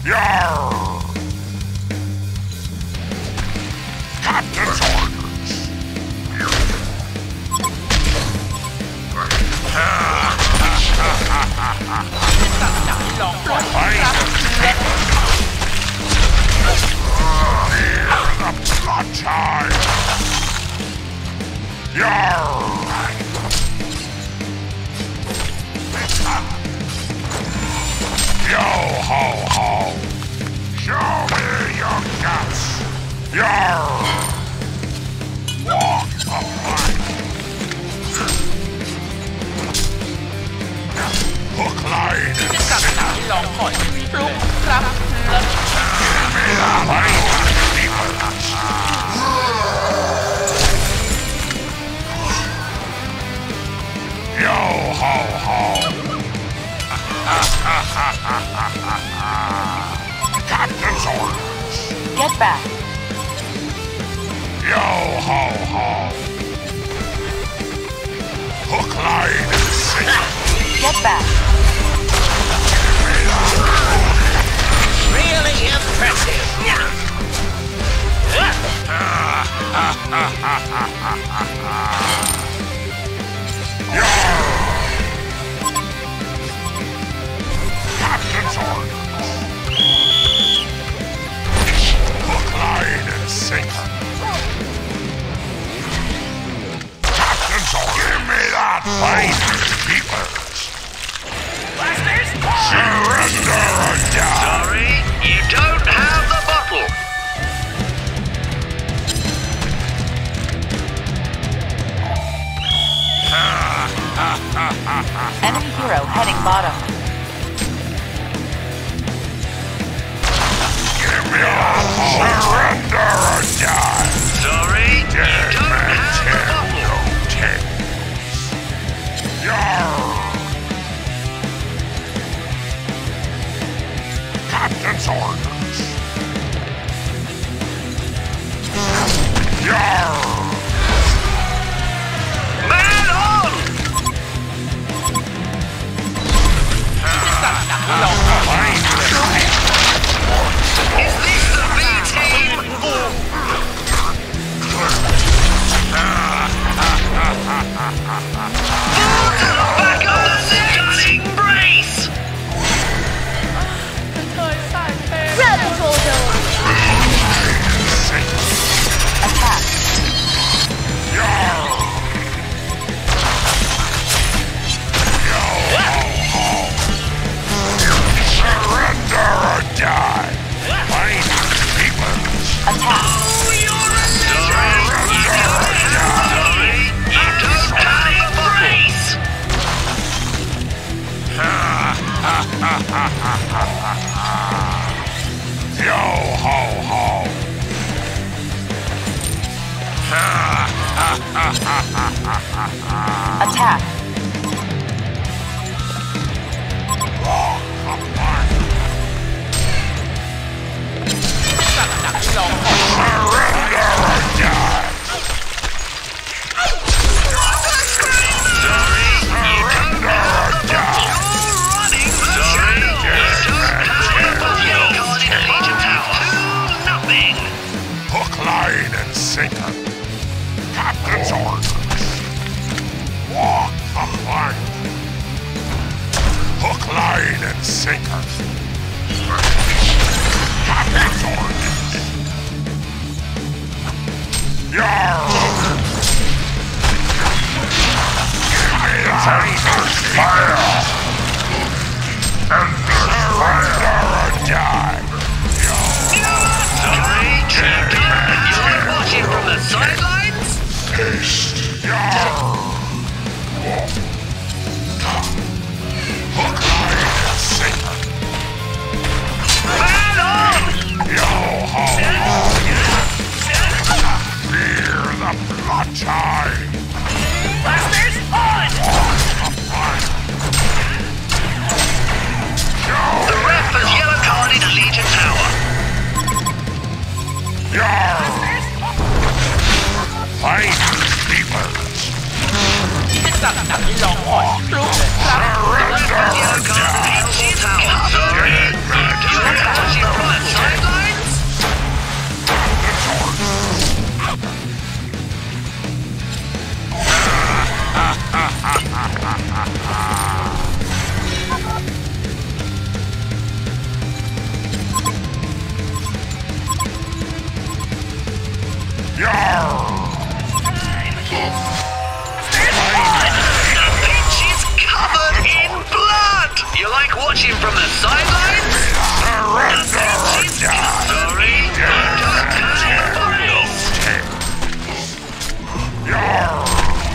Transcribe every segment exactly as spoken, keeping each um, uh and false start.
Yarr! Captain's orders! Hear the blood chime! Yarr! Yo ho ho! Show me your guts! Yarr! Walk the plank! Hook, line, and sinker! Give me that line, people! Yo ho ho! Captain's orders! Get back! Yo ho ho! Hook, line, and sinker! Get back! Really impressive. Yarr! Captain's orders! Hook, line, and sinker! Captain's orders! Give me that fight, keepers! Blasters? Surrender or die! Sorry, you don't have the bottle. Enemy hero heading bottom. Give me that surrender or die! Sorry, you Dead don't man have the tell bottle. no tales! Yarr! Captain's orders! Yarr! Man on! Is this the B team? Back on the stunning brace! Attack! Yarr! Yo ho ho! Surrender or die! Fight keepers! Attack! Sorry, you don't have the brace! Yo ho ho! Attack! Walk the plank! Surrender or die! Sorry, you don't Surrender or die! You're running the channel! You don't have the bottle card in Legion Tower. Two nothing! Hook, line, and sinker! Captain's orders! Walk the plank! Hook, line, and sinker! Captain's orders! Yarr! Give me that Ender's fire! Ender's fire or die! Sorry, you don't. You're watching from the sidelines? Haste! Yarr! Hook, line, and sinker! Man on! Yo ho ho! Fear the blood tide! Blasters on! The fight! The ref has yellow carded Legion Tower. Yarr! Fight keepers! Surrender or Yellow carded die! Legion Tower. Sorry, you don't have watching from the sidelines? Surrender or die! Sorry, you don't have boys. Yarr!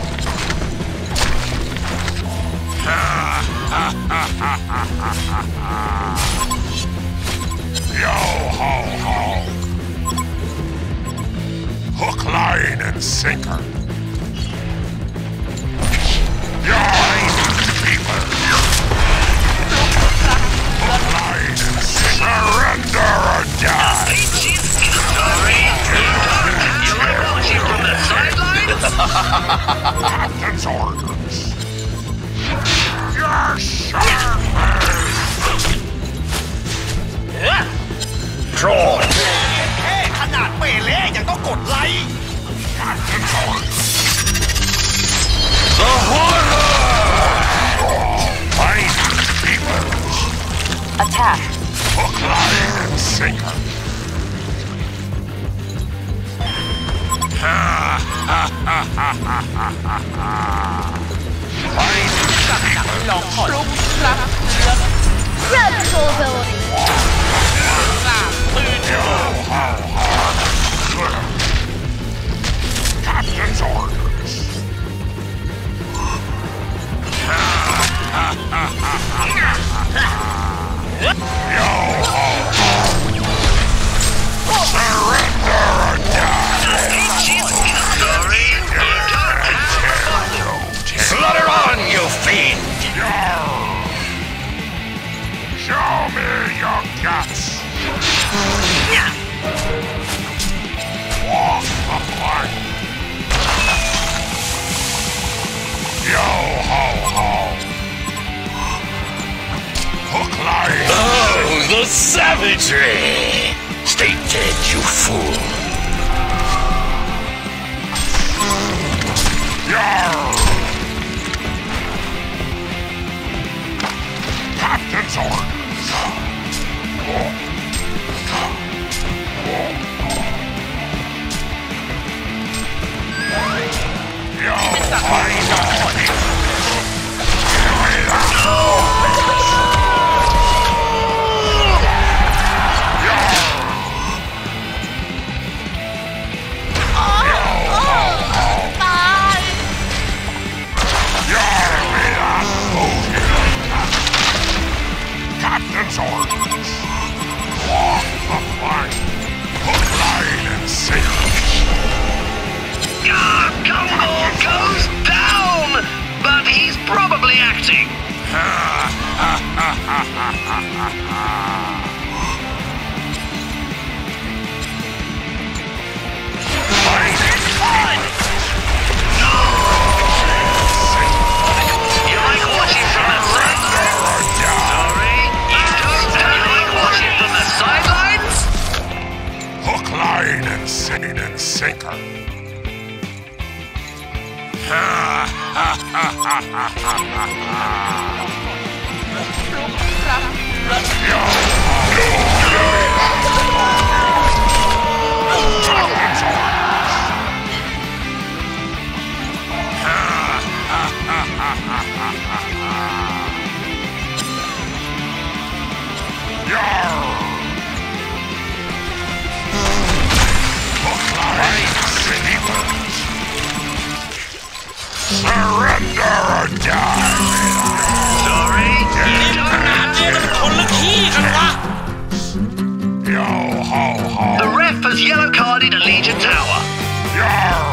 Yo ho ho! Hook, line, and sinker. Yarn, people. Hook, line, and sinker. Surrender or die. Sorry, you don't have you like watching from the sidelines? Captain's orders. Yes, sir. Drawn. แค่ขนาดเปเล่ยังต้องกดไลค์ Captain's orders. The horror! Find peoples. Attack. Hook, line, and sinker. Find Dreadful ability. Captain's orders. Yo ho ho! Surrender or die! Sorry, you don't have Slaughter on, you fiend! Yarr! Show me your guts! Walk the plank! Yo ho ho! Hook, line! Oh, the savagery! Stay dead, you fool! Yarr! Captain's orders! Yo, find out! Captain's orders! Walk the plank! Hook, line, and sinker! Ah, Gumball goes down! But he's probably acting. Find it! You like watching from the sidelines? Or die! Sorry, you don't you like watching from the sidelines? Hook, line, and sin and sinker! Captain's orders! Yarr! Hook, line, peoples! Surrender or die! Sorry, you don't have Yo ho ho! The ref has yellow carded a Legion Tower. Yarr!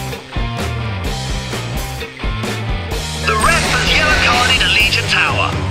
The ref has yellow carded a Legion Tower.